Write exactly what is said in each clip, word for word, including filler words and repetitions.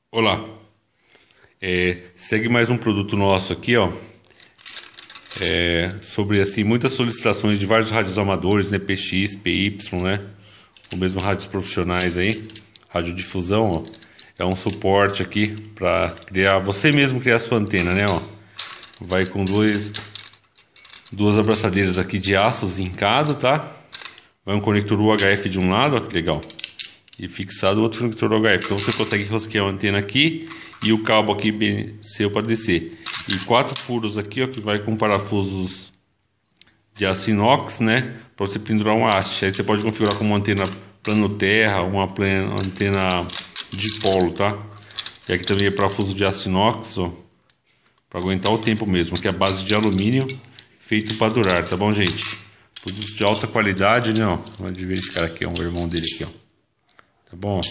Olá, é, segue mais um produto nosso aqui, ó, é, sobre assim muitas solicitações de vários rádios amadores, né, P X, P Y, né, ou mesmo rádios profissionais aí, radiodifusão, ó, é um suporte aqui para criar, você mesmo criar sua antena, né, ó, vai com dois, duas abraçadeiras aqui de aço zincado, tá, vai um conector U H F de um lado, ó, que legal. E fixado o outro conector U H F. Então você consegue rosquear a antena aqui e o cabo aqui bem seu para descer. E quatro furos aqui, ó, que vai com parafusos de aço inox, né, para você pendurar uma haste. Aí você pode configurar como uma antena plano terra, uma plana, antena dipolo, tá? E aqui também é parafuso de aço inox, ó, para aguentar o tempo mesmo, que é a base de alumínio, feito para durar, tá bom, gente? Produto de alta qualidade, né, ó. Pode ver esse cara aqui, ó, o irmão dele aqui, ó. Tá bom?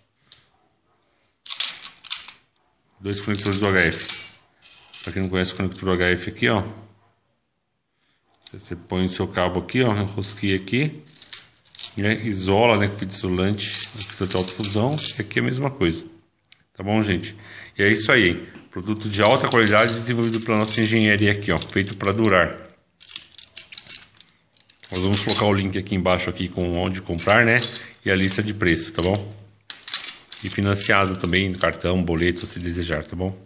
Dois conectores do U H F. Para quem não conhece o conector U H F aqui, ó, você põe o seu cabo aqui, ó, rosqueia aqui, né? Isola, né, com fita isolante, fita de alta fusão. E aqui é a mesma coisa. Tá bom, gente? E é isso aí, hein? Produto de alta qualidade desenvolvido pela nossa engenharia aqui, ó, feito para durar. Nós vamos colocar o link aqui embaixo aqui com onde comprar, né? E a lista de preço, tá bom? E financiado também, cartão, boleto, se desejar, tá bom?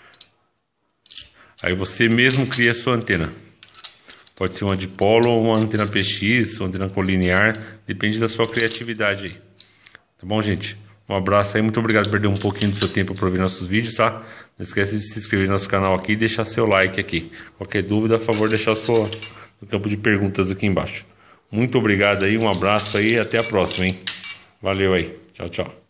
Aí você mesmo cria a sua antena. Pode ser uma dipolo ou uma antena P X, uma antena colinear, depende da sua criatividade aí. Tá bom, gente? Um abraço aí, muito obrigado por perder um pouquinho do seu tempo para ver nossos vídeos, tá? Não esquece de se inscrever no nosso canal aqui e deixar seu like aqui. Qualquer dúvida, a favor, deixar o seu no campo de perguntas aqui embaixo. Muito obrigado aí, um abraço aí e até a próxima, hein? Valeu aí, tchau, tchau.